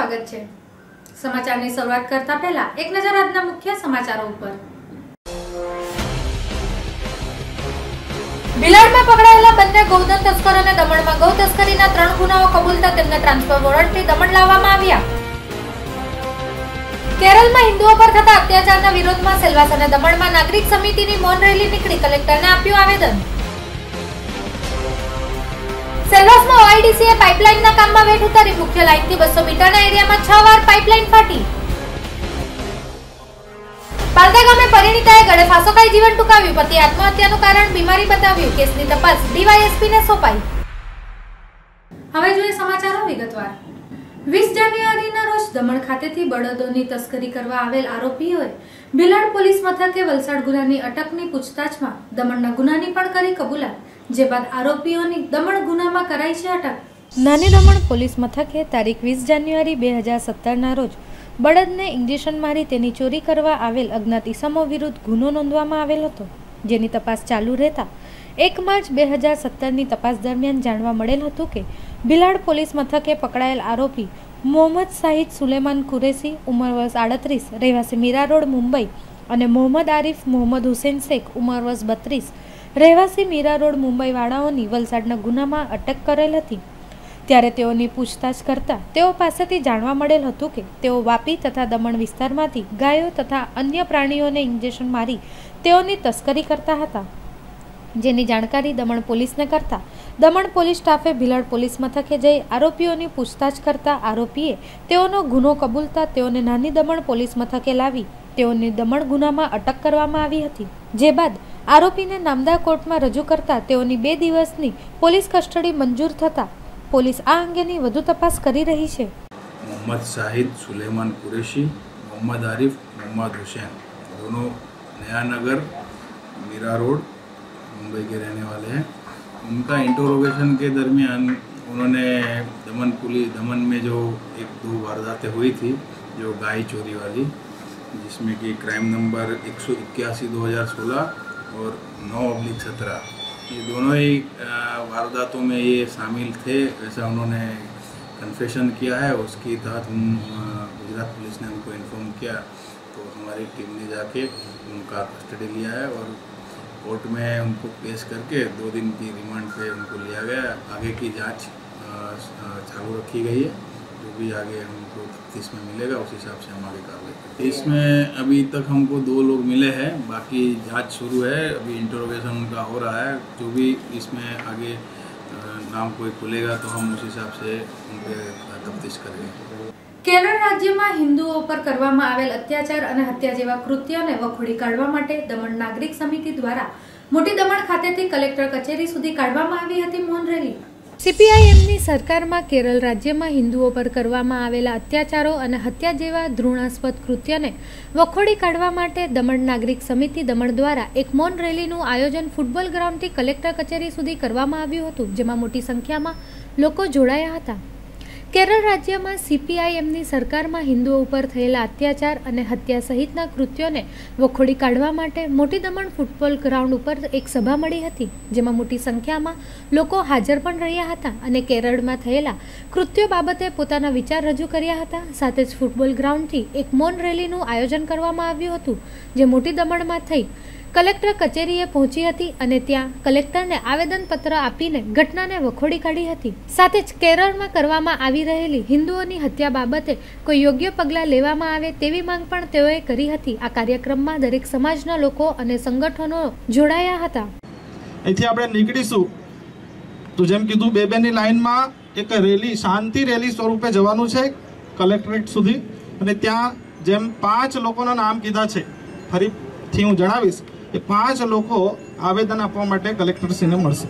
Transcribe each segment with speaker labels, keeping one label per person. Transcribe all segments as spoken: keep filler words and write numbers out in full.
Speaker 1: સ્વાગત છે। સમાચારની શરૂઆત કરતા પહેલા એક નજર આજના મુખ્ય સમાચારો ઉપર। ભિલાડમાં પકડાયેલા બંને ગૌધન તસ્કરોને દમણમાં ગૌ તસ્કરીના ત્રણ ગુનાઓ કબૂલતા તેમને ટ્રાન્સફર વોરંટથી દમણ લાવવામાં આવ્યા। કેરળમાં હિન્દુઓ પર થતા અત્યાચારના વિરોધમાં સેલવાસ અને દમણમાં નાગરિક સમિતિની મૌન રેલી નીકળી કલેક્ટરને આપ્યું આવેદન। સેલવાસમાં ઓઆઈડીસીએ પાઇપલાઇનના કામમાં વેઠ ઉતારી મુખ્ય લાઇનથી બસો મીટરના એરિયામાં છ વાર પાઇપલાઇન ફાટી। પાલતા ગામે પરિણીતાએ ગળે ફાંસો ખાઈ જીવન ટૂંકાવ્યું, પતિ આત્મહત્યાનું કારણ બીમારી બતાવ્યું, કેસની તપાસ ડીવાયએસપીને સોંપાઈ। હવે જોઈએ સમાચારો વિગતવાર। વીસ જાન્યુઆરીના રોજ દમણ ખાતેથી બળદોની તસ્કરી કરવા આવેલ આરોપીઓએ ભિલાડ પોલીસ મથકે વલસાડ ગુનાની અટકની પૂછતાછમાં દમણના ગુનાની પણ કરી કબૂલાત, જે બાદ આરોપીઓની દમણ ગુનામાં કરાઈ છે અટક। નાની દમણ પોલીસ મથકે તારીખ વીસ જાન્યુઆરી બે હજાર સત્તરના રોજ બળદને ઇન્જેક્શન મારી તેની ચોરી કરવા આવેલ અજ્ઞાત ઈસમો વિરુદ્ધ ગુનો નોંધવામાં આવેલ હતો, જેની તપાસ ચાલુ રહેતા એક માર્ચ બે હજાર સત્તરની તપાસ દરમિયાન જાણવા મળેલ હતું કે ભિલાડ પોલીસ મથકે પકડાયેલ આરોપી મોહમ્મદ શાહિદ સુલેમાન કુરેશી ઉંમર વર્ષ આડત્રીસ રહેવાસી મીરા રોડ મુંબઈ અને મોહમ્મદ આરિફ મોહમ્મદ હુસેન શેખ ઉંમર વર્ષ બત્રીસ રહેવાસી મીરા રોડ મુંબઈ વાળાઓની વલસાડના ગુનામાં અટક કરેલ હતી। ત્યારે તેઓની પૂછતાછ કરતા તેઓ પાસેથી જાણવા મળેલ હતું કે તેઓ વાપી તથા દમણ વિસ્તારમાંથી ગાયો તથા અન્ય પ્રાણીઓને ઇન્જેક્શન મારી તેઓની તસ્કરી કરતા હતા, જેની જાણકારી દમણ પોલીસને કરતા દમણ પોલીસ સ્ટાફે ભિલાડ પોલીસ મથકે જઈ આરોપીઓની પૂછતાછ કરતા આરોપીએ તેઓનો ગુનો કબૂલતા તેઓને નાની દમણ પોલીસ મથકે લાવી તેઓની દમણ ગુનામાં અટક કરવામાં આવી હતી, જે બાદ આરોપીને નામદા કોર્ટમાં રજૂ કરતા તેઓની બે દિવસની પોલીસ કસ્ટડી મંજૂર થતા પોલીસ આ અંગેની વધુ તપાસ કરી રહી છે।
Speaker 2: मोहम्मद शाहिद सुलेमान कुरैशी, मोहम्मद आरिफ मोहम्मद हुसैन दोनों नया नगर मीरा रोड मुंबई के रहने वाले हैं। उनका इंटरोगेशन के दरमियान उन्होंने दमन पुलिस दमन में जो एक दो वारदातें हुई थी, जो गाय चोरी वाली, जिसमें कि क्राइम नंबर एक सौ इक्यासी दो हज़ार सोलह और नौ अब्लिक सत्रह, ये दोनों ही वारदातों में ये शामिल थे, ऐसा उन्होंने कन्फेशन किया है। उसके तहत हम गुजरात पुलिस ने उनको इन्फॉर्म किया, तो हमारी टीम ने जाके उनका कस्टडी लिया है और कोर्ट में उनको पेश करके दो दिन की रिमांड पे उनको लिया गया। आगे की जांच चालू रखी गई है, जो भी आगे हमको तफ्तीश में मिलेगा उस हिसाब से हम आगे कार्रवाई करेंगे। इसमें अभी तक हमको दो लोग मिले हैं, बाकी जांच शुरू है, अभी इंटरोगेशन उनका हो रहा है। जो भी इसमें आगे नाम कोई खुलेगा तो हम उस हिसाब से उनके तफ्तीश करेंगे।
Speaker 1: કેરળ રાજ્યમાં હિન્દુઓ પર કરવામાં આવેલ અત્યાચાર અને હત્યા જેવા કૃત્યોને વખોડી કાઢવા માટે દમણ નાગરિક સમિતિ દ્વારા મોટી દમણ ખાતેથી કલેક્ટર કચેરી સુધી કાઢવામાં આવી હતી મૌન રેલી। સીપીઆઈએમની સરકારમાં કેરળ રાજ્યમાં હિન્દુઓ પર કરવામાં આવેલા અત્યાચારો અને હત્યા જેવા ધૃણાસ્પદ કૃત્યને વખોડી કાઢવા માટે દમણ નાગરિક સમિતિ દમણ દ્વારા એક મૌન રેલીનું આયોજન ફૂટબોલ ગ્રાઉન્ડથી કલેક્ટર કચેરી સુધી કરવામાં આવ્યું હતું, જેમાં મોટી સંખ્યામાં લોકો જોડાયા હતા। કેરળ રાજ્યમાં સીપીઆઈએમની સરકારમાં હિન્દુઓ ઉપર થયેલા અત્યાચાર અને હત્યા સહિતના કૃત્યોને વખોડી કાઢવા માટે મોટી દમણ ફૂટબોલ ગ્રાઉન્ડ ઉપર એક સભા મળી હતી, જેમાં મોટી સંખ્યામાં લોકો હાજર પણ રહ્યા હતા અને કેરળમાં થયેલા કૃત્યો બાબતે પોતાના વિચાર રજૂ કર્યા હતા। સાથે જ ફૂટબોલ ગ્રાઉન્ડથી એક મૌન રેલીનું આયોજન કરવામાં આવ્યું હતું, જે મોટી દમણમાં થઈ કલેક્ટર કચેરીએ પહોંચી હતી અને ત્યાં કલેક્ટરને આવેદનપત્ર આપીને ઘટનાને વખોડી કાઢી હતી। સાથે જ કેરળમાં કરવામાં આવી રહેલી હિન્દુઓની હત્યા બાબતે કોઈ યોગ્ય પગલાં લેવામાં આવે તેવી માંગ પણ તેઓએ કરી હતી। આ કાર્યક્રમમાં દરેક સમાજના લોકો અને સંગઠનો જોડાયા હતા।
Speaker 3: અહીંથી આપણે નીકળીશું તો જેમ કીધું બે બેની લાઈનમાં એક રેલી શાંતિ રેલી સ્વરૂપે જવાનું છે કલેક્ટરેટ સુધી, અને ત્યાં જેમ પાંચ લોકોના નામ કીધા છે, ફરીથી હું જણાવીશ એ પાંચ લોકો આવેદન આપવા માટે કલેક્ટરશ્રીને મળશે।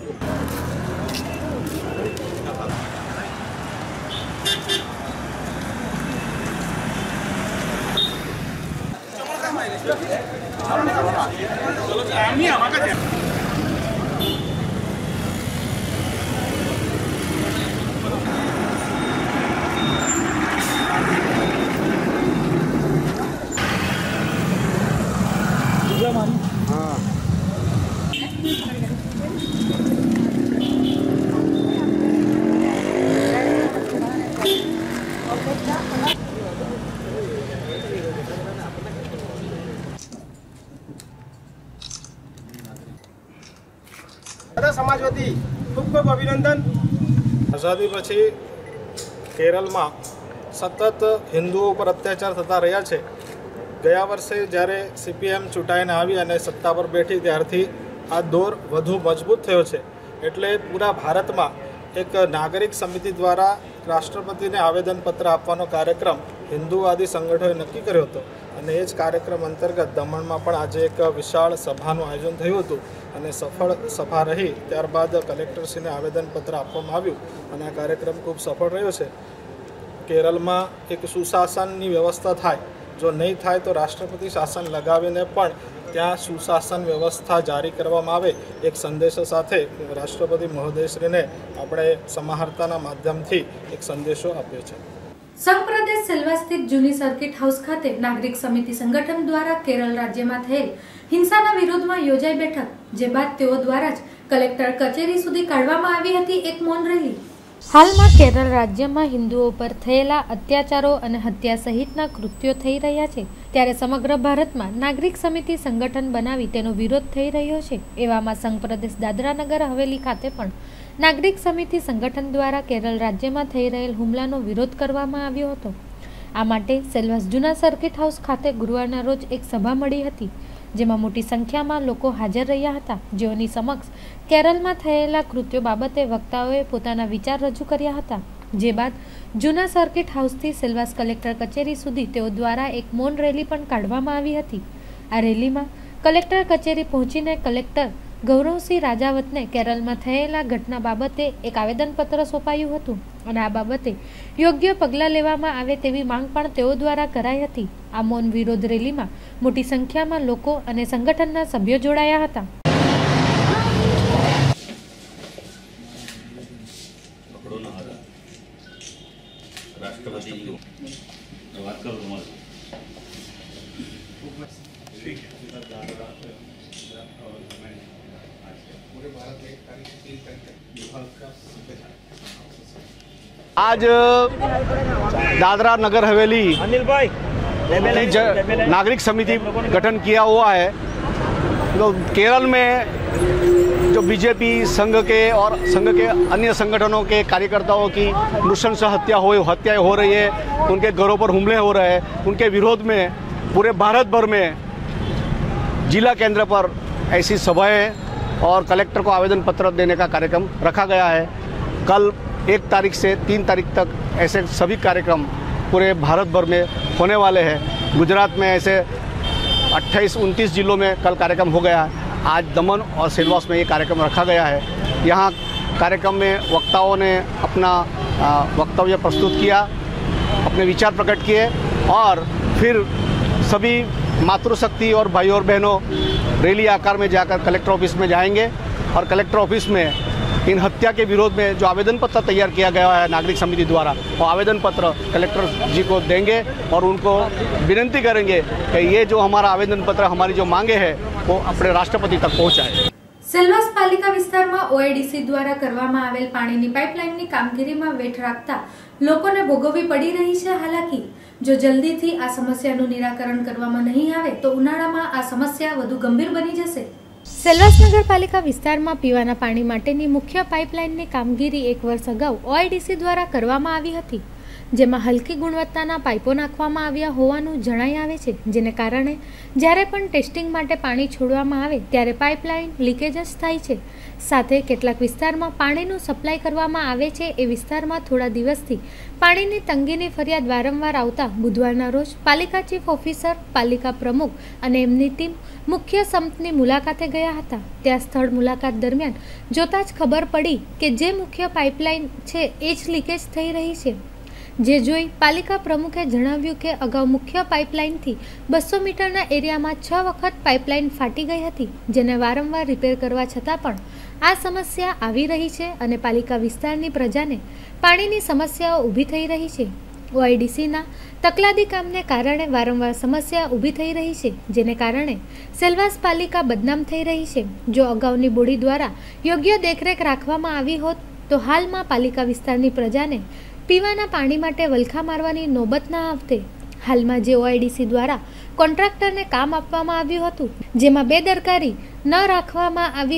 Speaker 4: બધા સમાજ વતી ખૂબ ખૂબ અભિનંદન।
Speaker 3: આઝાદી પછી કેરળમાં સતત હિન્દુઓ પર અત્યાચાર થતા રહ્યા છે। ગયા વર્ષે જ્યારે સીપીએમ ચૂંટાઈને આવી અને સત્તા પર બેઠી ત્યારથી આ દોર વધુ મજબૂત થયો છે। એટલે પૂરા ભારતમાં એક નાગરિક સમિતિ દ્વારા રાષ્ટ્રપતિને આવેદનપત્ર આપવાનો કાર્યક્રમ હિન્દુવાદી સંગઠનોએ નક્કી કર્યો હતો અને એ જ કાર્યક્રમ અંતર્ગત દમણમાં પણ આજે એક વિશાળ સભાનું આયોજન થયું હતું અને સફળ સભા રહી। ત્યારબાદ કલેક્ટરશ્રીને આવેદનપત્ર આપવામાં આવ્યું અને આ કાર્યક્રમ ખૂબ સફળ રહ્યો છે। કેરળમાં એક સુશાસનની વ્યવસ્થા થાય, જો નહીં થાય તો રાષ્ટ્રપતિ શાસન લગાવીને પણ ત્યાં સુશાસન વ્યવસ્થા જારી કરવામાં આવે એક સંદેશો સાથે રાષ્ટ્રપતિ મહોદયશ્રીને આપણે સમાહર્તાના માધ્યમથી એક સંદેશો આપ્યો છે।
Speaker 1: સંઘ પ્રદેશ સેલ્વા સ્થિત જૂની સર્કિટ હાઉસ ખાતે નાગરિક સમિતિ સંગઠન દ્વારા કેરળ રાજ્યમાં થયેલ હિંસાના વિરોધમાં યોજાઈ બેઠક, જે બાદ તેઓ દ્વારા જ કલેક્ટર કચેરી સુધી કાઢવામાં આવી હતી એક મૌન રેલી। હાલમાં કેરળ રાજ્યમાં હિન્દુઓ પર થયેલા અત્યાચારો અને હત્યા સહિતના કૃત્યો થઈ રહ્યા છે, ત્યારે સમગ્ર ભારતમાં નાગરિક સમિતિ સંગઠન બનાવી તેનો વિરોધ થઈ રહ્યો છે। એવામાં સંઘ પ્રદેશ દાદરા નગર હવેલી ખાતે પણ નાગરિક સમિતિ સંગઠન દ્વારા કેરળ રાજ્યમાં થઈ રહેલ હુમલાનો વિરોધ કરવામાં આવ્યો હતો। આ માટે સેલ્વાસ જૂના સર્કિટ હાઉસ ખાતે ગુરુવારના રોજ એક સભા મળી હતી, જેમાં મોટી સંખ્યામાં લોકો હાજર રહ્યા હતા, જેઓની સમક્ષ કેરળમાં થયેલા કૃત્યો બાબતે વક્તાઓએ પોતાના વિચાર રજૂ કર્યા હતા। જે બાદ જૂના સર્કિટ હાઉસથી સેલ્વાસ કલેક્ટર કચેરી સુધી તેઓ દ્વારા એક મૌન રેલી પણ કાઢવામાં આવી હતી। આ રેલીમાં કલેક્ટર કચેરી પહોંચીને કલેક્ટર ગૌરવસિંહ રાજાવતને કેરળમાં થયેલા ઘટના બાબતે એક આવેદનપત્ર સોંપાયું હતું અને આ બાબતે યોગ્ય પગલાં લેવામાં આવે તેવી માંગ પણ તેઓ દ્વારા કરાઈ હતી। આ મૌન વિરોધ રેલીમાં મોટી સંખ્યામાં લોકો અને સંગઠનના સભ્યો જોડાયા હતા।
Speaker 5: आज दादरा नगर हवेली
Speaker 4: अनिल भाई
Speaker 5: नागरिक समिति गठन किया हुआ है। तो केरल में जो बीजेपी संघ के और संघ के अन्य संगठनों के कार्यकर्ताओं की नृशंस हत्या हो हत्याएं हो रही है, उनके घरों पर हमले हो रहे हैं, उनके विरोध में पूरे भारत भर में जिला केंद्र पर ऐसी सभाएं और कलेक्टर को आवेदन पत्र देने का कार्यक्रम रखा गया है। कल एक तारीख से तीन तारीख तक ऐसे सभी कार्यक्रम पूरे भारत भर में होने वाले हैं। गुजरात में ऐसे अट्ठाईस उनतीस जिलों में कल कार्यक्रम हो गया है। आज दमन और सेल्वास में ये कार्यक्रम रखा गया है। यहाँ कार्यक्रम में वक्ताओं ने अपना वक्तव्य प्रस्तुत किया, अपने विचार प्रकट किए और फिर सभी मातृशक्ति और भाई और बहनों रैली आकार में जाकर कलेक्टर ऑफिस में जाएंगे और कलेक्टर ऑफिस में इन हत्या के विरोध में जो आवेदन पत्र तैयार किया गया है नागरिक समिति द्वारा, वो आवेदन पत्र कलेक्टर जी को देंगे और उनको विनती करेंगे कि ये जो हमारा आवेदन पत्र, हमारी जो मांगे हैं वो अपने राष्ट्रपति तक पहुँचाए।
Speaker 1: સેલ્વાસ પાલિકા વિસ્તારમાં ઓઆઈડીસી દ્વારા કરવામાં આવેલ પાણીની પાઇપલાઇનની કામગીરીમાં વેઠ રાખતા લોકોને ભોગવવી પડી રહી છે હાલાકી। જો જલ્દીથી આ સમસ્યાનું નિરાકરણ કરવામાં નહીં આવે તો ઉનાળામાં આ સમસ્યા વધુ ગંભીર બની જશે। સેલ્વાસ નગરપાલિકા વિસ્તારમાં પીવાના પાણી માટેની મુખ્ય પાઇપલાઇનની કામગીરી એક વર્ષ અગાઉ ઓઆઈડીસી દ્વારા કરવામાં આવી હતી, જેમાં હલકી ગુણવત્તાના પાઇપો નાખવામાં આવ્યા હોવાનું જણાઈ આવે છે, જેને કારણે જ્યારે પણ ટેસ્ટિંગ માટે પાણી છોડવામાં આવે ત્યારે પાઇપલાઇન લીકેજ થાય છે। સાથે કેટલાક વિસ્તારમાં પાણીનું સપ્લાય કરવામાં આવે છે એ વિસ્તારમાં થોડા દિવસથી પાણીની તંગીની ફરિયાદ વારંવાર આવતા બુધવારના રોજ પાલિકા ચીફ ઓફિસર, પાલિકા પ્રમુખ અને એમની ટીમ મુખ્ય સંપની મુલાકાતે ગયા હતા। ત્યાં સ્થળ મુલાકાત દરમિયાન જોતા જ ખબર પડી કે જે મુખ્ય પાઇપલાઇન છે એ જ લીકેજ થઈ રહી છે। જે જોઈ પાલિકા પ્રમુખે જણાવ્યું કે અગાઉ મુખ્ય પાઇપલાઇનથી બસો મીટરના એરિયામાં છ વખત પાઇપલાઇન ફાટી ગઈ હતી, જેને વારંવાર રિપેર કરવા છતાં પણ આ સમસ્યા આવી રહી છે અને પાલિકા વિસ્તારની પ્રજાને પાણીની સમસ્યાઓ ઊભી થઈ રહી છે। ઓઆઈડીસીના તકલાદી કામને કારણે વારંવાર સમસ્યા ઊભી થઈ રહી છે, જેને કારણે સેલ્વાસ પાલિકા બદનામ થઈ રહી છે। જો અગાઉની બોડી દ્વારા યોગ્ય દેખરેખ રાખવામાં આવી હોત તો હાલમાં પાલિકા વિસ્તારની પ્રજાને પીવાના પાણી માટે વલખા મારવાની નોબત ના આવતે। હાલમાં જે ઓઆઈડીસી દ્વારા કોન્ટ્રાક્ટરને કામ આપવામાં આવ્યું હતું, જેમાં બેદરકારી ન રાખવામાં આવી હોત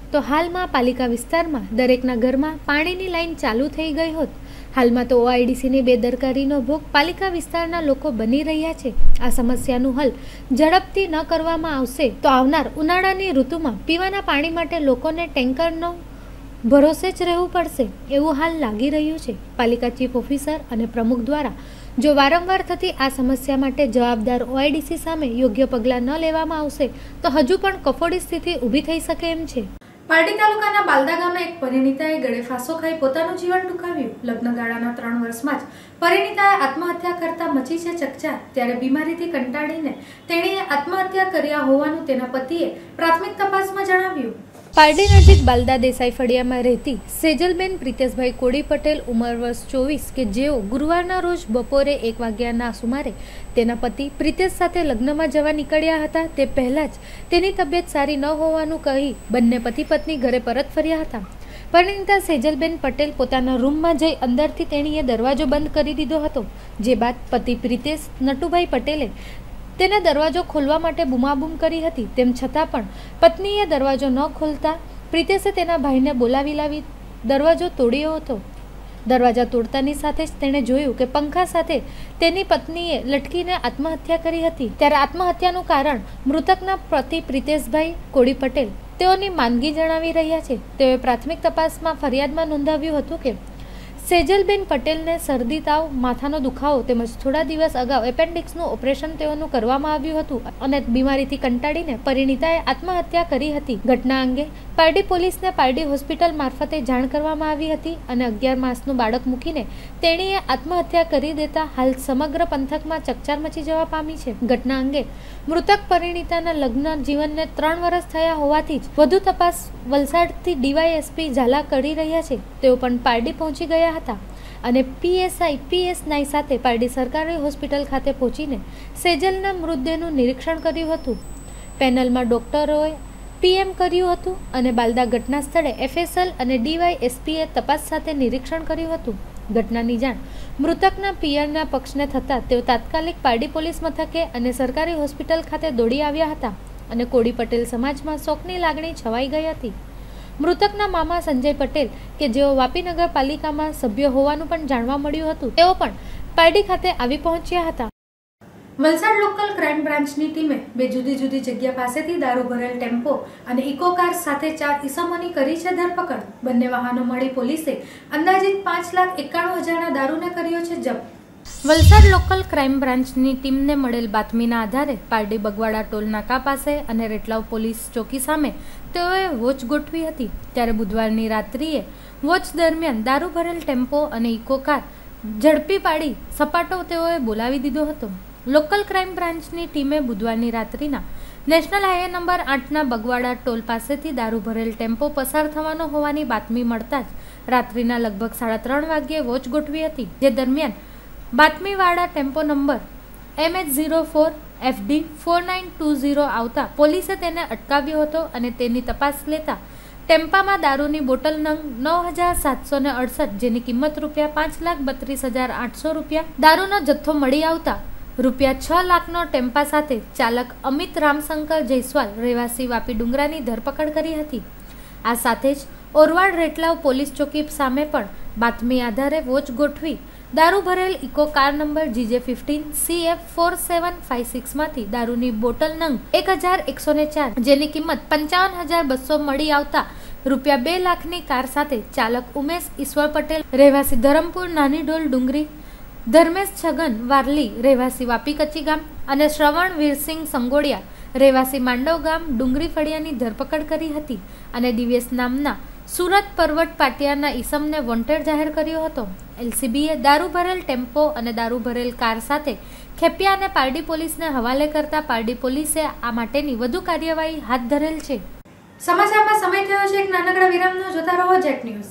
Speaker 1: તો હાલમાં પાલિકા વિસ્તારમાં દરેકના ઘરમાં પાણીની લાઈન ચાલુ થઈ ગઈ હોત. હાલમાં તો ઓઆઈડીસીની બેદરકારીનો ભોગ પાલિકા વિસ્તારના લોકો બની રહ્યા છે. આ સમસ્યાનું હલ ઝડપથી ન કરવામાં આવશે તો આવનાર ઉનાળાની ઋતુમાં પીવાના પાણી માટે લોકોને ટેન્કરનો ભરોસે જ રહેવું પડશે એવું હાલ લાગી રહ્યું છે. પાલિકા ચીફ ઓફિસર અને પ્રમુખ દ્વારા જો વારંવાર થતી આ સમસ્યા માટે જવાબદાર ઓઆઈડીસી સામે યોગ્ય પગલાં ન લેવામાં આવશે તો હજુ પણ કફોડી સ્થિતિ ઊભી થઈ શકે એમ છે. પારડી તાલુકાના બાલદા ગામના એક પરિણીતાએ ગળે ફાંસો ખાઈ પોતાનું જીવન ટૂંકાવ્યું. લગ્નગાળાના ત્રણ વર્ષમાં જ પરિણીતાએ આત્મહત્યા કરતા મચી છે ચકચાર. ત્યારે બીમારીથી કંટાળીને તેણીએ આત્મહત્યા કર્યા હોવાનું તેના પતિએ પ્રાથમિક તપાસમાં જણાવ્યું. પારડી નજીક બાલદા દેસાઈ ફળિયામાં રહેતી સેજલબેન પ્રિતેશભાઈ કોડી પટેલ ઉંમર વર્ષ ચોવીસ કે જેઓ ગુરુવારના રોજ બપોરે એક વાગ્યાના સુમારે તેના પતિ પ્રિતેશ સાથે લગ્નમાં જવા નીકળ્યા હતા. તે પહેલાં જ તેની તબિયત સારી ન હોવાનું કહી બંને પતિ પત્ની ઘરે પરત ફર્યા હતા. પરિણીતા સેજલબેન પટેલ પોતાના રૂમમાં જઈ અંદરથી તેણીએ દરવાજો બંધ કરી દીધો હતો. જે બાદ પતિ પ્રિતેશ નટુભાઈ પટેલે તેને દરવાજો ખોલવા માટે બૂમાબૂમ કરી હતી. તેમ છતાં પણ પત્નીએ દરવાજો ન ખોલતા પ્રિતેશે તેના ભાઈને બોલાવી લાવી દરવાજો તોડ્યો હતો. દરવાજા તોડતાની સાથે જ તેણે જોયું કે પંખા સાથે તેની પત્નીએ લટકીને આત્મહત્યા કરી હતી. ત્યારે આત્મહત્યાનું કારણ મૃતકના પતિ પ્રિતેશભાઈ કોડી પટેલ તેઓની માંદગી જણાવી રહ્યા છે. તેઓએ પ્રાથમિક તપાસમાં ફરિયાદમાં નોંધાવ્યું હતું કે સેજલબેન પટેલને શરદી, તાવ, માથાનો દુખાવો તેમજ થોડા દિવસ અગાઉ એપેન્ડિક્સનું ઓપરેશન તેઓનું કરવામાં આવ્યું હતું અને બીમારીથી કંટાળીને પરિણીતાએ આત્મહત્યા કરી હતી. ઘટના અંગે પારડી પોલીસને પારડી હોસ્પિટલ મારફતે જાણ કરવામાં આવી હતી અને અગિયાર માસનું બાળક મૂકીને તેણીએ આત્મહત્યા કરી દેતા હાલ સમગ્ર પંથકમાં ચકચાર મચી જવા પામી છે. ઘટના અંગે મૃતક પરિણીતાના લગ્ન જીવનને ત્રણ વર્ષ થયા હોવાથી જ વધુ તપાસ વલસાડથી ડીવાયએસપી ઝાલા કરી રહ્યા છે. તેઓ પણ પારડી પહોંચી ગયા હતા અને પીએસઆઈ પીએસ નાઈ સાથે પારડી સરકારી હોસ્પિટલ ખાતે પહોંચીને સેજલના મૃતદેહનું નિરીક્ષણ કર્યું હતું. પેનલમાં ડોક્ટરોએ પીએમ કર્યું હતું અને બાલદા ઘટના સ્થળે એફએસએલ અને ડીવાયએસપીએ તપાસ સાથે નિરીક્ષણ કર્યું હતું. ઘટનાની જાણ મૃતકના પિયરના પક્ષને થતાં તેઓ તાત્કાલિક પારડી પોલીસ મથકે અને સરકારી હોસ્પિટલ ખાતે દોડી આવ્યા હતા અને કોડી પટેલ સમાજમાં શોકની લાગણી છવાઈ ગઈ હતી. મૃતકના મામા સંજય પટેલ કે જેઓ વાપી નગરપાલિકામાં સભ્ય હોવાનું પણ જાણવા મળ્યું હતું તેઓ પણ પારડી ખાતે આવી પહોંચ્યા હતા. વલસાડ લોકલ ક્રાઇમ બ્રાન્ચની ટીમે બે જુદી જુદી જગ્યા પાસેથી દારૂ ભરેલ ટેમ્પો અને ઇકો કાર સાથે ચાર ઈસમોની કરી છે ધરપકડ. બંને વાહનો મળી પોલીસે અંદાજિત પાંચ લાખ એકાણું હજારના દારૂને કર્યો છે જપ્ત. વલસાડ લોકલ ક્રાઇમ બ્રાન્ચની ટીમને મળેલ બાતમીના આધારે પારડી બગવાડા ટોલ નાકા પાસે અને રેટલાવ પોલીસ ચોકી સામે તેઓએ વોચ ગોઠવી હતી. ત્યારે બુધવારની રાત્રિએ વોચ દરમિયાન દારૂ ભરેલ ટેમ્પો અને ઇકો કાર ઝડપી પાડી સપાટો તેઓએ બોલાવી દીધો હતો. લોકલ ક્રાઇમ બ્રાન્ચની ટીમે બુધવારની રાત્રિના નેશનલ હાઈવે નંબર આઠના બગવાડા ટોલ પાસેથી દારૂ ભરેલ ટેમ્પો પસાર થવાનો હોવાની બાતમી મળતા જ રાત્રિના લગભગ સાડા ત્રણ વાગ્યે વોચ ગોઠવી હતી. જે દરમિયાન બાતમીવાળા tempo number M H zero four F D four nine two zero આવતા પોલીસે તેને અટકાવ્યો હતો અને તેની તપાસ લેતા ટેમ્પામાં દારૂની બોટલ નંગ નવ હજાર સાતસો ને અડસઠ જેની કિંમત રૂપિયા પાંચ લાખ બત્રીસ હજાર આઠસો રૂપિયા દારૂનો જથ્થો મળી આવતા રૂપિયા છ લાખનો ટેમ્પા સાથે ચાલક અમિત રામશંકર જયસ્વાલ રહેવાસી વાપી ડુંગરાની ધરપકડ કરી હતી. આ સાથે જ ઓરવાડ રેટલાવ પોલીસ ચોકી સામે પણ બાતમી આધારે વોચ ગોઠવી દારૂ ભરેલ Eco car number GJ fifteen C F four seven five સિક્સમાંથી દારૂની બોટલ નંગ એક હજાર એકસો ને ચાર જેની કિંમત પંચાવન હજાર બસો મળી આવતા રૂપિયા બે લાખની કાર સાથે ચાલક ઉમેશ ઈશ્વર પટેલ રહેવાસી ધરમપુર નાની ડોલ ડુંગરી, ધર્મેશ છગન વારલી રહેવાસી વાપી કચ્ચી ગામ અને શ્રવણ વીરસિંહ સંગોડિયા રહેવાસી માંડવ ગામ ડુંગરી ફળિયાની ધરપકડ કરી હતી અને દિવ્યેશ નામના સુરત પરવટ પાટિયાના ઈસમને વોન્ટેડ જાહેર કર્યો હતો. એલસીબીએ દારૂ ભરેલ ટેમ્પો અને દારૂ ભરેલ કાર સાથે ખેપિયા અને પારડી પોલીસને હવાલે કરતા પારડી પોલીસે આ માટેની વધુ કાર્યવાહી હાથ ધરેલ છે. સમાચારમાં સમય થયો છે એક નાનકડા વિરામનો. જોતા રહો જેટ ન્યૂઝ.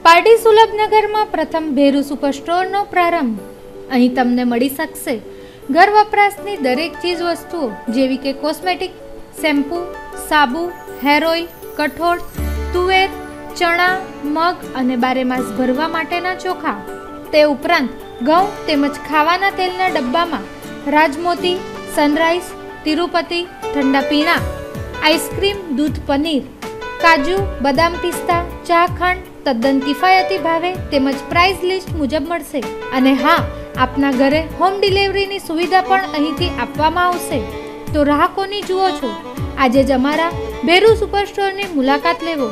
Speaker 1: પારડી સુલભનગરમાં પ્રથમ ભેરુ સુપર સ્ટોરનો પ્રારંભ। અહીં તમને મળી શકશે ઘર વપરાશની દરેક ચીજ વસ્તુઓ જેવી કે કોસ્મેટિક, શેમ્પૂ, સાબુ, હેર ઓઇલ, કઠોળ, તુવેર, ચણા, મગ અને બારેમાસ ભરવા માટેના ચોખા। તે ઉપરાંત ઘઉં તેમજ ખાવાના તેલના ડબ્બામાં રાજમોતી, સનરાઈઝ, તિરુપતિ, ઠંડા પીણા, આઈસ્ક્રીમ, દૂધ, પનીર, કાજુ, બદામ, પિસ્તા, ચા, ખાંડ તદ્દન કિફાયતી ભાવે તેમજ પ્રાઇસ લિસ્ટ મુજબ મળશે। અને હા, આપના ઘરે હોમ ડિલિવરીની સુવિધા પણ અહીંથી આપવામાં આવશે। તો રાહ કોની જુઓ છો? આજે જ અમારા ભેરુ સુપર સ્ટોરની મુલાકાત લેવો।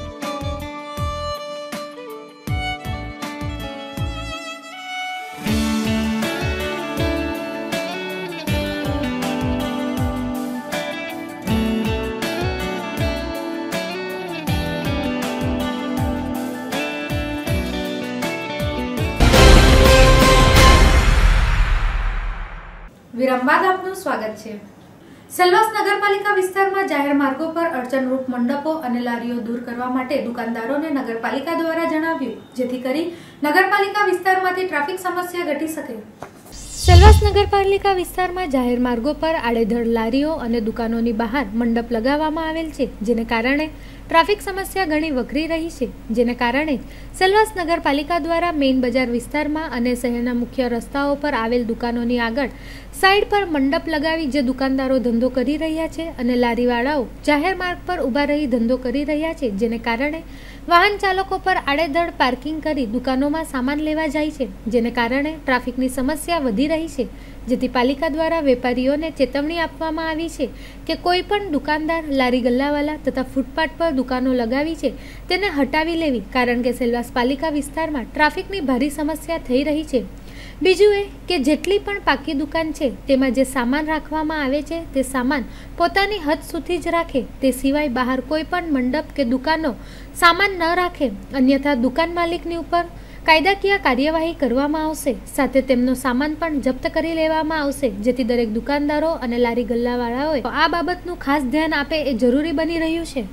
Speaker 1: વિરામ બાદ આપનું સ્વાગત છે। સેલવાસ નગરપાલિકા વિસ્તારમાં જાહેર માર્ગો પર અડચણરૂપ મંડપો અને લારીઓ દૂર કરવા માટે દુકાનદારોને નગરપાલિકા દ્વારા જણાવ્યું, જેથી કરી નગરપાલિકા વિસ્તારમાંથી ટ્રાફિક સમસ્યા ઘટી શકે। સેલવાસ નગરપાલિકા વિસ્તારમાં જાહેર માર્ગો પર આડેધડ લારીઓ અને દુકાનોની બહાર મંડપ લગાવવામાં આવેલ છે, જેને કારણે ટ્રાફિક સમસ્યા ઘણી વકરી રહી છે। જેને કારણે સેલવાસ નગરપાલિકા દ્વારા મેઇન બજાર વિસ્તારમાં અને શહેરના મુખ્ય રસ્તાઓ પર આવેલ દુકાનોની આગળ સાઈડ પર મંડપ લગાવી જે દુકાનદારો ધંધો કરી રહ્યા છે અને લારીવાળાઓ જાહેર માર્ગ પર ઊભા રહી ધંધો કરી રહ્યા છે, જેને કારણે વાહન ચાલકો પર આડેધડ પાર્કિંગ કરી દુકાનોમાં સામાન લેવા જાય છે, જેને કારણે ટ્રાફિકની સમસ્યા વધી રહી છે। જેથી પાલિકા દ્વારા વેપારીઓને ચેતવણી આપવામાં આવી છે કે કોઈ પણ દુકાનદાર, લારી ગલ્લાવાલા તથા ફૂટપાથ પર દુકાનો લગાવી છે તેને હટાવી લેવી, કારણ કે સેલવાસ પાલિકા વિસ્તારમાં ટ્રાફિકની ભારે સમસ્યા થઈ રહી છે। બીજું એ કે જેટલી પણ પાકી દુકાન છે તેમાં જે સામાન રાખવામાં આવે છે તે સામાન પોતાની હદ સુધી જ રાખે, તે સિવાય બહાર કોઈ પણ મંડપ કે દુકાનો સામાન ન રાખે, અન્યથા દુકાન માલિકની ઉપર કાયદાકીય કાર્યવાહી કરવામાં આવશે। સાથે તેમનો સામાન પણ જપ્ત કરી લેવામાં આવશે, જેથી દરેક દુકાનદારો અને લારી ગલ્લાવાળાઓએ આ બાબતનું ખાસ ધ્યાન આપે એ જરૂરી બની રહ્યું છે।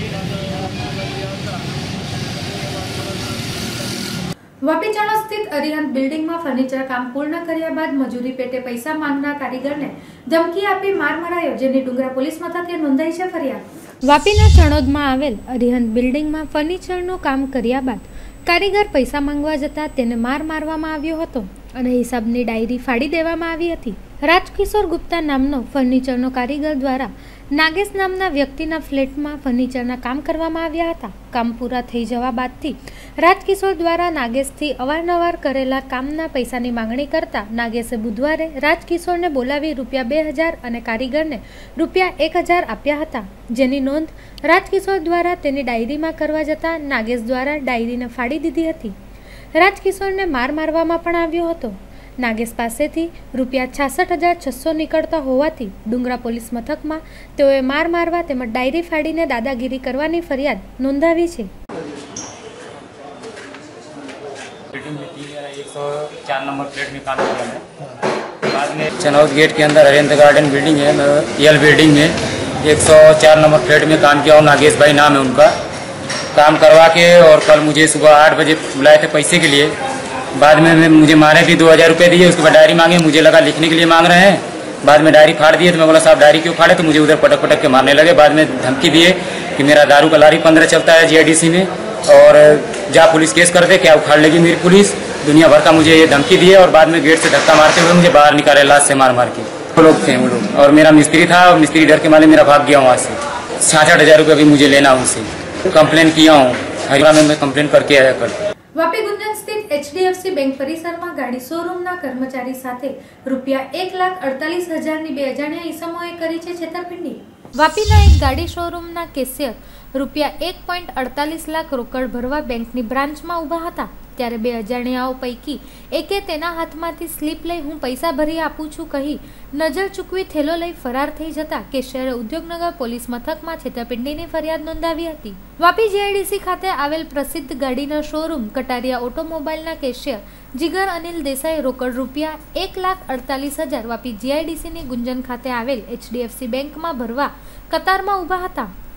Speaker 1: વાપી ચણોદ સ્થિત અરિહંત બિલ્ડિંગમાં ફર્નિચર કામ પૂર્ણ કર્યા બાદ મજૂરી પેટે પૈસા માંગનાર કારીગરને ધમકી આપી માર મરાયો, જેની ડુંગરા પોલીસ મથકે નોંધાઈ છે ફરિયાદ। વાપીના ચણોદમાં આવેલ અરિહંત બિલ્ડિંગમાં ફર્નિચરનું કામ કર્યા બાદ કારીગર પૈસા માંગવા જતા તેને માર મારવામાં આવ્યો હતો અને હિસાબની ડાયરી ફાડી દેવામાં આવી હતી। રાજકિશોર ગુપ્તા નામનો ફર્નિચરનો કારીગર દ્વારા નાગેશ નામના વ્યક્તિના ફ્લેટમાં ફર્નિચરના કામ કરવામાં આવ્યા હતા। કામ પૂરા થઈ જવા બાદથી રાજકિશોર દ્વારા નાગેશથી અવારનવાર કરેલા કામના પૈસાની માંગણી કરતા નાગેશે બુધવારે રાજકિશોરને બોલાવી રૂપિયા બે હજાર અને કારીગરને રૂપિયા એક હજાર આપ્યા હતા, જેની નોંધ રાજકિશોર દ્વારા તેની ડાયરીમાં કરવા જતા નાગેશ દ્વારા ડાયરીને ફાડી દીધી હતી। રાજકિશોરને માર મારવામાં પણ આવ્યો હતો। નાગેશ પાસેથી રૂપિયા છાસઠ હજાર છસો નીકળતા હોવાથી ડુંગરા પોલીસ મથકમાં તેઓએ માર મારવા તેમજ ડાયરી ફાડીને દાદાગીરી करवानी फरियाद नोंधावी છે।
Speaker 6: एक सौ चार नंबर प्लेट में काम किया है। बाद में चनौद गेट के अंदर हरिंद्र गार्डन बिल्डिंग है, यल बिल्डिंग में एक सौ चार नंबर प्लेट में काम किया और नागेश भाई नाम है उनका। काम करवा के और कल मुझे सुबह आठ बजे बुलाए थे पैसे के लिए। बाद में मुझे मारे भी दो हज़ार रुपये दिए, उसके बाद डायरी मांगे, मुझे लगा लिखने के लिए मांग रहे हैं। बाद में डायरी फाड़ दिए तो मैं बोला साहब डायरी क्यों फाड़े, तो मुझे उधर पटक पटक के मारने लगे। बाद में धमकी दिए कि मेरा दारू का लारी पंद्रह चलता है जीआईडीसी में और जा पुलिस केस कर दे, क्या उखाड़ लेगी मेरी पुलिस, दुनिया भर का मुझे ये धमकी दिए। और बाद में गेट से धक्का मारते हुए मुझे बाहर निकाले लाश से मार मार के। वो लोग थे वो लोग, और मेरा मिस्त्री था और मिस्त्री डर के मारे मेरा भाग गया वहाँ से। छाछठ हज़ार रुपये अभी मुझे लेना उनसे। कंप्लेन किया हूँ हरियाणा में, मैं कंप्लेन करके आया कल।
Speaker 1: વાપી ગુંજન સ્થિત એચડીએફસી બેંક પરિસરમાં ગાડી શોરૂમના કર્મચારી સાથે રૂપિયા એક લાખ અડતાલીસ હજારની બે અજાણ્યા ઈસમોએ કરી છે છેતરપિંડી। વાપીના એક ગાડી શોરૂમના કેશિયર રૂપિયા એક પોઈન્ટ અડતાલીસ લાખ રોકડ ભરવા બેંકની બ્રાન્ચમાં ઊભા હતા, ત્યારે બે અજાણ્યાઓ પૈકી એકે તેના હાથમાંથી સ્લીપ લઈ હું પૈસા ભરી આપું છું કહી નજર ચૂકવી થેલો લઈ ફરાર થઈ જતા કેશિયરે ઉદ્યોગનગર પોલીસ મથકમાં છેતરપિંડીની ફરિયાદ નોંધાવી હતી। વાપી જીઆઈડીસી ખાતે આવેલ પ્રસિદ્ધ ગાડીના શોરૂમ કટારિયા ઓટોમોબાઈલના કેશિયર જીગર અનિલ દેસાઈ રોકડ રૂપિયા એક લાખ અડતાલીસ હજાર વાપી જીઆઈડીસીની ગુંજન ખાતે આવેલ એચડીએફસી બેંકમાં ભરવા કતારમાં ઊભા હતા,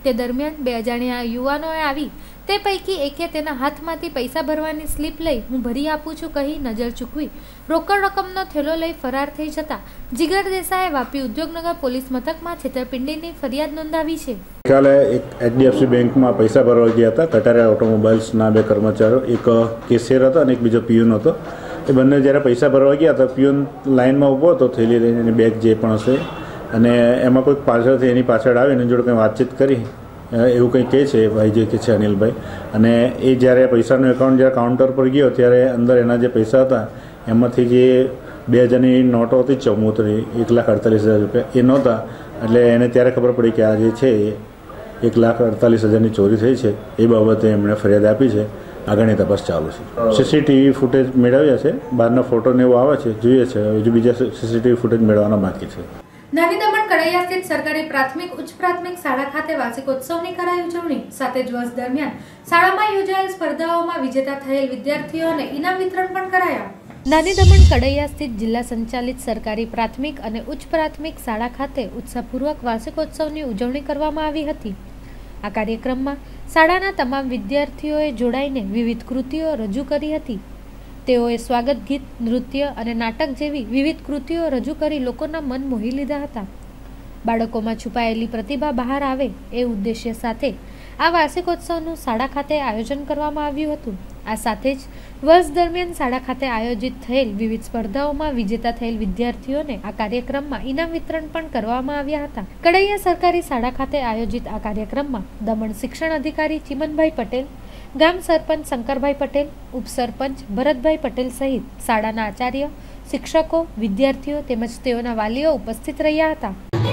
Speaker 1: તે દરમિયાન બે અજાણ્યા યુવાનોએ આવી તે પૈકી એકે તેના હાથમાંથી પૈસા ભરવાની સ્લીપ લઈ હું ભરી આપું છું કહી નજર ચૂકવી રોકડ રકમનો થેલો લઈ ફરાર થઈ જતા જીગર દેસાઈએ વાપી ઉદ્યોગનગર પોલીસ મથકમાં છેતરપિંડીની ફરિયાદ નોંધાવી છે.
Speaker 7: કાલે એક એચડીએફસી બેંકમાં પૈસા ભરવા ગયા હતા. કટારિયા ઓટોમોબાઈલ્સના બે કર્મચારીઓ, એક કેશિયર હતો અને એક બીજો પિયુન હતો. એ બંને જ્યારે પૈસા ભરવા ગયા હતા, પિયુન લાઇનમાં ઊભો હતો થેલી લઈને, એની બેગ જે પણ હશે, અને એમાં કોઈક પાછળથી એની પાછળ આવીને એની જોડે કંઈ વાતચીત કરી એવું કંઈ કહે છે ભાઈ, જે કહે છે અનિલભાઈ. અને એ જ્યારે પૈસાનું એકાઉન્ટ જ્યારે કાઉન્ટર પર ગયો ત્યારે અંદર એના જે પૈસા હતા એમાંથી જે બે હજારની નોટો હતી ચૌમોતરી એક લાખ અડતાલીસ હજાર રૂપિયા એ નહોતા. એટલે એને ત્યારે ખબર પડી કે આ જે છે એ એક લાખ અડતાલીસ હજારની ચોરી થઈ છે. એ બાબતે એમણે ફરિયાદ આપી છે. આગળની તપાસ ચાલુ છે. સીસીટીવી ફૂટેજ મેળવ્યા છે, બહારના ફોટો ને એવું આવે છે, જોઈએ છે. હજુ બીજા સીસીટીવી ફૂટેજ મેળવવાના બાકી છે.
Speaker 1: નાની દમણ કડૈયા સ્થિત સરકારી પ્રાથમિક ઉચ્ચ પ્રાથમિક શાળા ખાતે વાર્ષિકોત્સવની કરાઈ ઉજવણી. સાથે જ વર્ષ દરમિયાન શાળામાં યોજાયેલ સ્પર્ધાઓમાં વિજેતા થયેલ વિદ્યાર્થીઓને ઇનામ વિતરણ પણ કરાયા. નાની દમણ કડૈયા સ્થિત જિલ્લા સંચાલિત સરકારી પ્રાથમિક અને ઉચ્ચ પ્રાથમિક શાળા ખાતે ઉત્સાહપૂર્વક વાર્ષિકોત્સવની ઉજવણી કરવામાં આવી હતી. આ કાર્યક્રમમાં શાળાના તમામ વિદ્યાર્થીઓએ જોડાઈને વિવિધ કૃતિઓ રજૂ કરી હતી. તેઓએ સ્વાગત ગીત, નૃત્ય અને નાટક જેવી વિવિધ કૃતિઓ રજૂ કરી લોકોના મન મોહી લીધા હતા. બાળકોમાં છુપાયેલી પ્રતિભા બહાર આવે એ ઉદ્દેશ્ય સાથે આ વાર્ષિકોત્સવનું શાળા ખાતે આયોજન કરવામાં આવ્યું હતું. આ સાથે જ વર્ષ દરમિયાન શાળા ખાતે આયોજિત થયેલ વિવિધ સ્પર્ધાઓમાં વિજેતા થયેલ વિદ્યાર્થીઓને આ કાર્યક્રમમાં ઇનામ વિતરણ પણ કરવામાં આવ્યા હતા. કડૈયા સરકારી શાળા ખાતે આયોજિત આ કાર્યક્રમમાં દમણ શિક્ષણ અધિકારી ચિમનભાઈ પટેલ, ગામ સરપંચ શંકરભાઈ પટેલ, ઉપસરપંચ ભરતભાઈ પટેલ સહિત શાળાના આચાર્ય, શિક્ષકો, વિદ્યાર્થીઓ તેમજ તેઓના વાલીઓ ઉપસ્થિત રહ્યા હતા.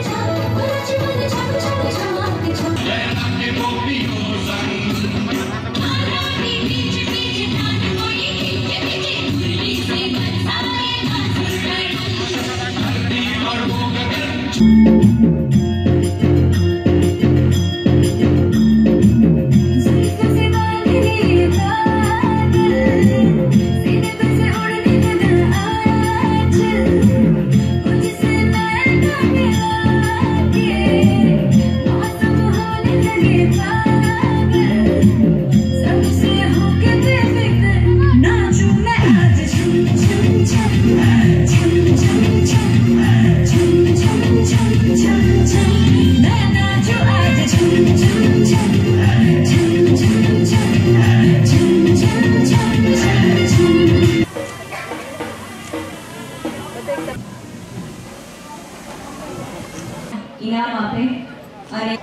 Speaker 8: ઇનામ આપે અને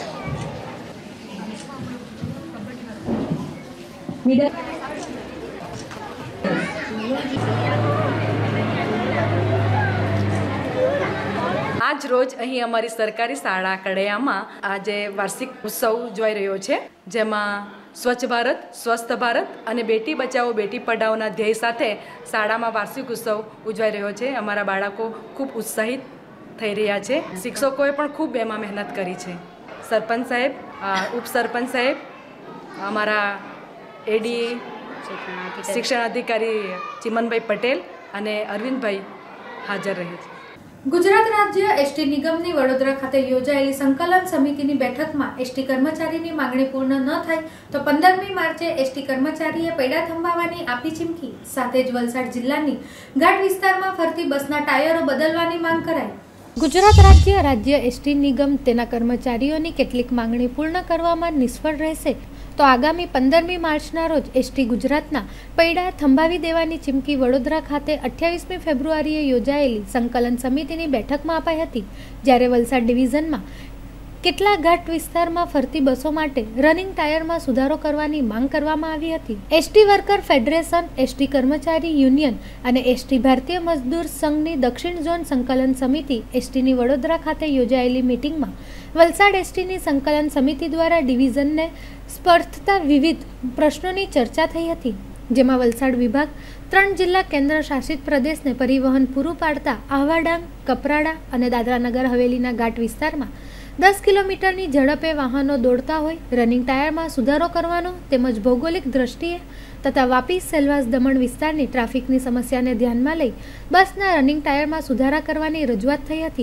Speaker 9: આજ રોજ અહીં અમારી સરકારી શાળા કડૈયામાં આજે વાર્ષિક ઉત્સવ ઉજવાઈ રહ્યો છે, જેમાં સ્વચ્છ ભારત, સ્વસ્થ ભારત અને બેટી બચાવો બેટી પઢાઓના ધ્યેય સાથે શાળામાં વાર્ષિક ઉત્સવ ઉજવાઈ રહ્યો છે. અમારા બાળકો ખૂબ ઉત્સાહિત થઈ રહ્યા છે. શિક્ષકોએ પણ ખૂબ એમાં મહેનત કરી છે. સરપંચ સાહેબ, ઉપસરપંચ સાહેબ, અમારા એડી શિક્ષણ અધિકારી ચિમનભાઈ પટેલ અને અરવિંદભાઈ હાજર રહે છે.
Speaker 1: ગુજરાત રાજ્ય એસટી નિગમની વડોદરા ખાતે યોજાયેલી સંકલન સમિતિની બેઠકમાં એસટી કર્મચારીની માંગણી પૂર્ણ ન થાય તો પંદરમી માર્ચે એસટી કર્મચારીએ પૈડા થંભાવવાની આપી ચીમકી. સાથે જ વલસાડ જિલ્લાની ઘાટ વિસ્તારમાં ફરતી બસના ટાયરો બદલવાની માંગ કરાઈ. ગુજરાત રાજ્ય રાજ્ય એસટી નિગમ તેના કર્મચારીઓની કેટલીક માંગણી પૂર્ણ કરવામાં નિષ્ફળ રહેશે તો આગામી પંદરમી માર્ચના રોજ એસટી ગુજરાતના પૈડા થંભાવી દેવાની ચીમકી વડોદરા ખાતે અઠ્યાવીસમી ફેબ્રુઆરીએ યોજાયેલી સંકલન સમિતિની બેઠકમાં અપાઈ હતી. જ્યારે વલસાડ ડિવિઝનમાં કેટલાક ઘાટ વિસ્તારમાં ફરતી બસો માટે રનિંગ ટાયરમાં સુધારો કરવાની માંગ કરવામાં આવી હતી. એસટી વર્કર ફેડરેશન, એસટી કર્મચારી યુનિયન અને એસટી ભારતીય મજદૂર સંઘની દક્ષિણ ઝોન સંકલન સમિતિ એસટીની વડોદરા ખાતે યોજાયેલી મિટિંગમાં વલસાડ એસટીની સંકલન સમિતિ દ્વારા ડિવિઝનને સ્પર્શતા વિવિધ પ્રશ્નોની ચર્ચા થઈ હતી. જેમાં વલસાડ વિભાગ ત્રણ જિલ્લા કેન્દ્ર શાસિત પ્રદેશને પરિવહન પૂરું પાડતા આહવા ડાંગ, કપરાડા અને દાદરાનગર હવેલીના ઘાટ વિસ્તારમાં દસ કિલોમીટરની ઝડપે વાહનો દોડતા હોય રનિંગ ટાયરમાં સુધારો કરવાનો તેમજ ભૌગોલિક દ્રષ્ટિએ તથા વાપી, સેલવાસ, દમણ વિસ્તારની ટ્રાફિકની સમસ્યાને ધ્યાનમાં લઈ બસના રનિંગ ટાયરમાં સુધારા કરવાની રજૂઆત થઈ હતી.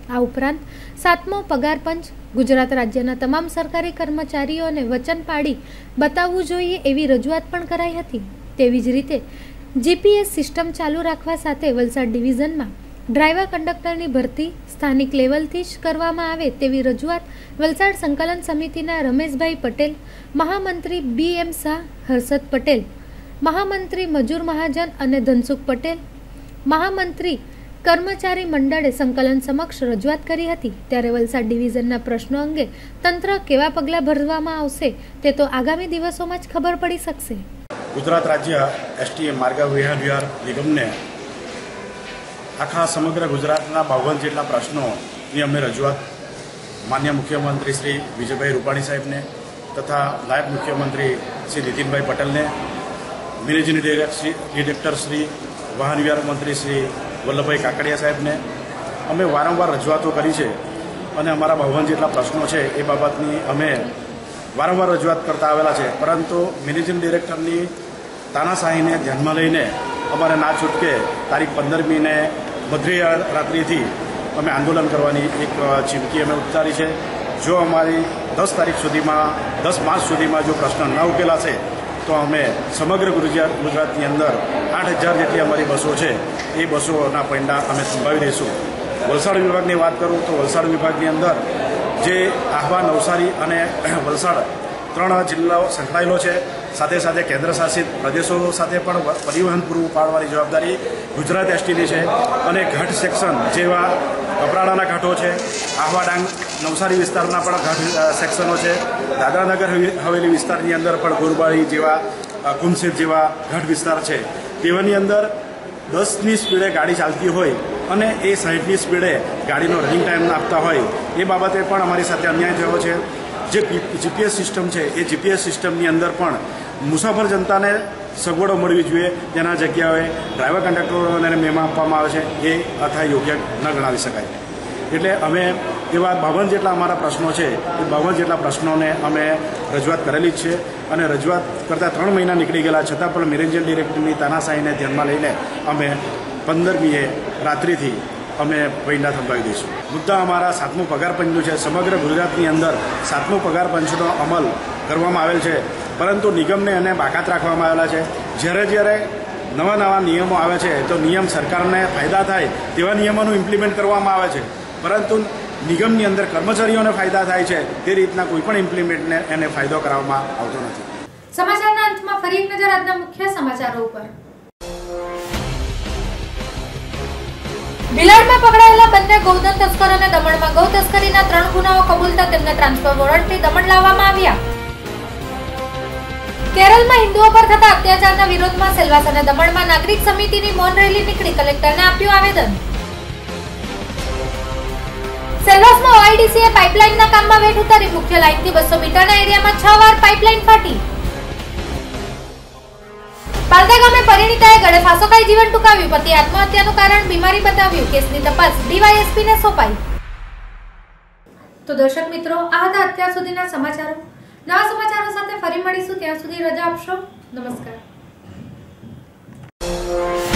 Speaker 1: આ ઉપરાંત સાતમો પગાર પંચ ગુજરાત રાજ્યના તમામ સરકારી કર્મચારીઓને વચન પાડી બતાવવું જોઈએ એવી રજૂઆત પણ કરાઈ હતી। તેવી જ રીતે જીપીએસ સિસ્ટમ ચાલુ રાખવા સાથે વલસાડ ડિવિઝનમાં ડ્રાઈવર કંડક્ટરની ભરતી સ્થાનિક લેવલથી જ કરવામાં આવે તેવી રજૂઆત વલસાડ સંકલન સમિતિના રમેશભાઈ પટેલ, મહામંત્રી બી એમ શાહ, હર્ષદ પટેલ, મહામંત્રી મજૂર મહાજન અને ધનસુખ પટેલ, મહામંત્રી કર્મચારી મંડળે સંકલન સમક્ષ રજૂઆત કરી હતી। ત્યારે વલસાડ ડિવિઝનના પ્રશ્નો અંગે તંત્ર કેવા પગલાં ભરવામાં આવશે તે તો આગામી દિવસોમાં જ ખબર પડી શકશે।
Speaker 10: ગુજરાત રાજ્ય એસટી માર્ગ વાહન વ્યવહાર નિગમને આખા સમગ્ર ગુજરાતના બાવન જેટલા પ્રશ્નોની અમે રજૂઆત માન્ય મુખ્યમંત્રી શ્રી વિજયભાઈ રૂપાણી સાહેબને તથા નાયબ મુખ્યમંત્રી શ્રી નીતિનભાઈ પટેલને, મેનેજિંગ ડિરેક્ટર શ્રી વાહન વ્યવહાર મંત્રી શ્રી વલ્લભભાઈ કાકડિયા સાહેબને અમે વારંવાર રજૂઆતો કરી છે અને અમારા બાવન જેટલા પ્રશ્નો છે એ બાબતની અમે વારંવાર રજૂઆત કરતા આવેલા છે। પરંતુ મેનેજિંગ ડિરેક્ટરની તાનાશાહીને ધ્યાનમાં લઈને અમારે ના છૂટકે તારીખ પંદરમીને મધ્ય રાત્રિથી અમે આંદોલન કરવાની એક ચીમકી અમે ઉચ્ચારી છે। જો અમારી દસ તારીખ સુધીમાં દસ માર્ચ સુધીમાં જો પ્રશ્ન ન ઉકેલાશે તો અમે સમગ્ર ગુજરાત ગુજરાતની અંદર આઠ હજાર જેટલી અમારી બસો છે એ બસોના પૈંડા અમે સંભાવી દઈશું। વલસાડ વિભાગની વાત કરું તો વલસાડ વિભાગની અંદર જે આહવા, નવસારી અને વલસાડ ત્રણ જિલ્લાઓ સંકળાયેલો છે, સાથે સાથે કેન્દ્ર શાસિત પ્રદેશો સાથે પણ પરિવહન પૂરું પાડવાની જવાબદારી ગુજરાત એસટીની છે અને ઘાટ સેક્શન જેવા કપરાડાના ઘાટો છે, આહવા ડાંગ નવસારી વિસ્તારના પણ ઘાટ સેક્શનો છે, દાદરાનગર હવેલી વિસ્તારની અંદર પણ ગોરબારી જેવા કુમસેત જેવા ઘાટ વિસ્તાર છે। તેવાની અંદર દસની સ્પીડે ગાડી ચાલતી હોય અને એ સાઠની સ્પીડે ગાડીનો રનિંગ ટાઈમ આપતા હોય એ બાબતે પણ અમારી સાથે અન્યાય થયો છે। જે જીપીએસ સિસ્ટમ છે એ જીપીએસ સિસ્ટમની અંદર પણ મુસાફર જનતાને સગવડો મળવી જોઈએ, તેના જગ્યાએ ડ્રાઈવર કંડક્ટરોને મેમા આપવામાં આવે છે એ અથા યોગ્ય ન ગણાવી શકાય। એટલે અમે એવા બાવન જેટલા અમારા પ્રશ્નો છે એ બાવન જેટલા પ્રશ્નોને અમે રજૂઆત કરેલી જ છે અને રજૂઆત કરતાં ત્રણ મહિના નીકળી ગયેલા છતાં પણ મેનેજિંગ ડિરેક્ટરની તાનાશાહીને ધ્યાનમાં લઈને અમે પંદરમીએ રાત્રિથી અમે પૈંડા થંભાવી દઈશું। મુદ્દા અમારા સાતમું પગાર પંચનું છે। સમગ્ર ગુજરાતની અંદર સાતમું પગાર પંચનો અમલ કરવામાં આવેલ છે, પરંતુ નિગમને એને બાકાત રાખવામાં આવેલા છે। જ્યારે જ્યારે નવા નવા નિયમો આવે છે તો નિયમ સરકારને ફાયદા થાય તેવા નિયમોનું ઇમ્પ્લિમેન્ટ કરવામાં આવે છે, પરંતુ નિગમની અંદર કર્મચારીઓને ફાયદા થાય છે તે રીતના કોઈ પણ ઇમ્પ્લિમેન્ટને એને ફાયદો કરવામાં આવતો નથી।
Speaker 1: સમાચારના અંતમાં ફરી એક નજર આજના મુખ્ય સમાચારો ઉપર। ભિલાડમાં પકડાયેલા બંને ગૌધન તસ્કરોને દમણમાં ગૌ તસ્કરીના ત્રણ ગુનાઓ કબૂલતા તેમને ટ્રાન્સફર વોરંટથી દમણ લાવવામાં આવ્યા। કેરળમાં હિન્દુઓ પર થતા અત્યાચારના વિરોધમાં સેલવાસ અને દમણમાં નાગરિક સમિતિની મૌન રેલી નીકળી કલેક્ટરને આપ્યું આવેદન। સેલવાસમાં ઓઆઈડીસીએ પાઇપલાઇનના કામમાં વેઠ ઉતારી મુખ્ય લાઇનથી બસો મીટરના એરિયામાં છ વાર પાઇપલાઇન ફાટી। પાલદા ગામે પરિણીતાએ ગળે ફાંસો ખાઈ જીવન ટૂંકાવ્યું, પતિ આત્મહત્યાનું કારણ બીમારી બતાવ્યું, કેસની તપાસ ડીવાયએસપીને સોંપાઈ। તો દર્શક મિત્રો, આ હતા અત્યાર સુધીના સમાચારો। નવા સમાચારો સાથે ફરી મળીશું, ત્યાં સુધી રજા આપશો। નમસ્કાર।